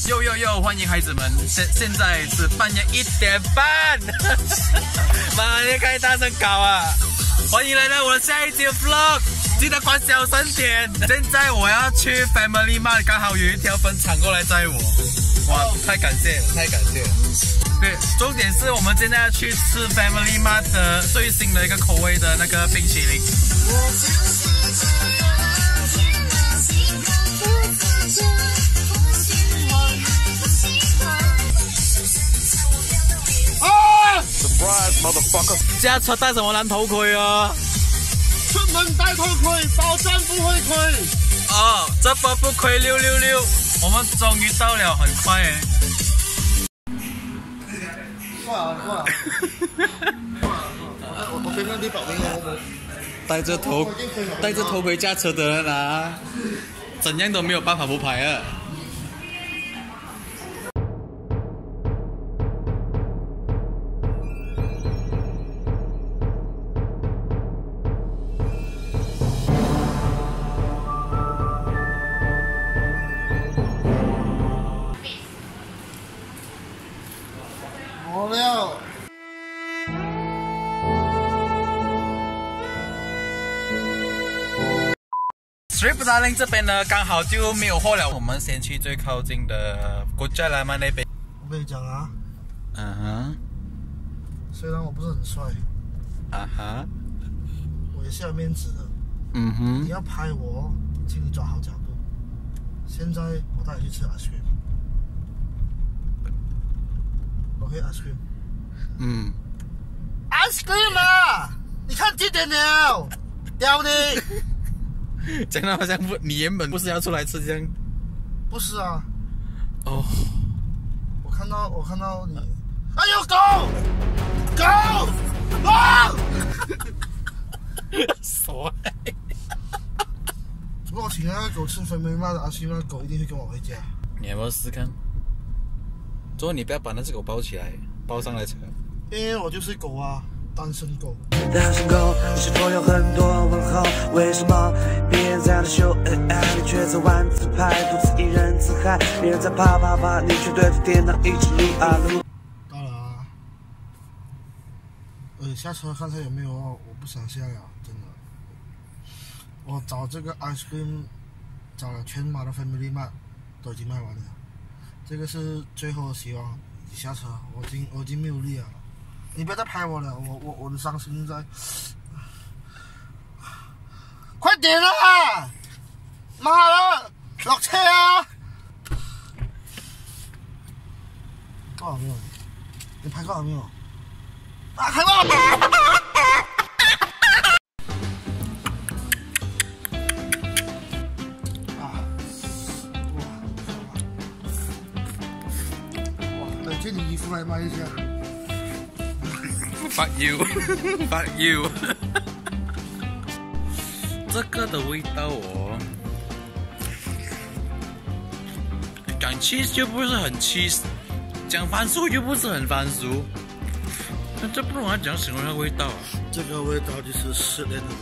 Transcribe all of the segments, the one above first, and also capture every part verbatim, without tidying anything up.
呦呦呦！欢迎孩子们，现现在是半夜一点半，妈，你可以大声搞啊！欢迎来到我的下一集 vlog， 记得关小声点。现在我要去 Family Mart， 刚好有一条粉肠过来载我，哇，太感谢了，太感谢了。对，重点是我们现在要去吃 Family Mart 的最新的一个口味的那个冰淇淋。Surprise, motherfucker！ 驾车戴什么蓝头盔啊？ 出门戴头盔，保证不会亏。 哦，这波不亏六六六，我们终于到了，很快哎。 过来过来。我我边上你保命哦。 戴着头戴着头盔驾车的人啊，怎样都没有办法不拍啊。 好了。 Strip Darling 这边呢，刚好就没有货了。我们先去最靠近的国家来嘛那边。 我跟你讲啊， 嗯哼， 虽然我不是很帅， 啊哈， 我也是要面子的。 嗯哼， 你要拍我，请你抓好角度。现在我带你去吃 ice cream。OK ice cream。 嗯 ，ice cream 啊！你看几点了？屌你！ 讲的好像不，你原本不是要出来吃这样？ 不是啊。 哦。 我看到，我看到你。哎呦，狗！狗！啊！ 傻。 如果我请那个狗吃分梅妈的阿西，那狗一定会跟我回家。 你要不要试看？之后你不要把那只狗包起来，包上来车。 因为我就是狗啊，单身狗。 单身狗，你是否有很多问号？为什么别人在那秀恩爱，你却在玩自拍，独自一人自嗨？别人在啪啪啪，你却对着电脑一直撸啊撸。 到了啊！呃，下车看下有没有哦，我不想下了，真的。我找这个 ice cream， 找了全马的 Family Mart， 都已经卖完了。这个是最后的希望，你下车，我已经我已经没有力了。你不要再拍我了，我我我的伤心在。快点啊！妈的，落车啊！够了没有？你拍够了没有？啊，开吧！啊！哇！哇！等借你衣服来卖一下。 Fuck you, fuck you 。这个的味道哦，讲 cheese 就不是很 cheese， 讲番薯就不是很番薯，那这不懂要讲什么样的味道啊？ 这个味道就是失恋的味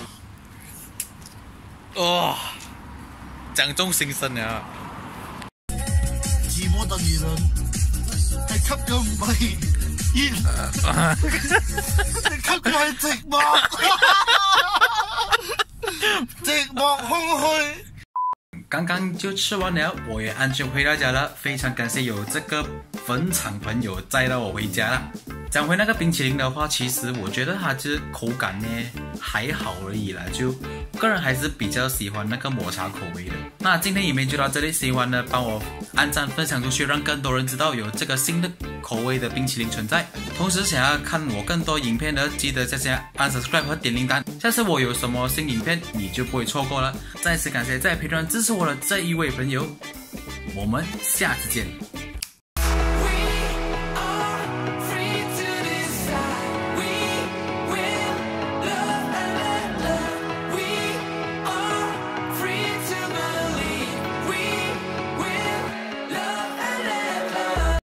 道。 哦，讲中心声啊！ 寂寞的女人係吸咗唔係。你吸佢係寂寞，寂寞空虛。 刚刚就吃完了，我也安全回到家了。非常感谢有这个粉肠朋友载到我回家了。讲回那个冰淇淋的话，其实我觉得它就是口感呢还好而已啦，就个人还是比较喜欢那个抹茶口味的。那今天影片就到这里，喜欢的帮我按赞分享出去，让更多人知道有这个新的口味的冰淇淋存在。同时想要看我更多影片的，记得在下按 subscribe 和点铃铛，下次我有什么新影片你就不会错过了。再次感谢在评论支持我的这一位朋友，我们下次见。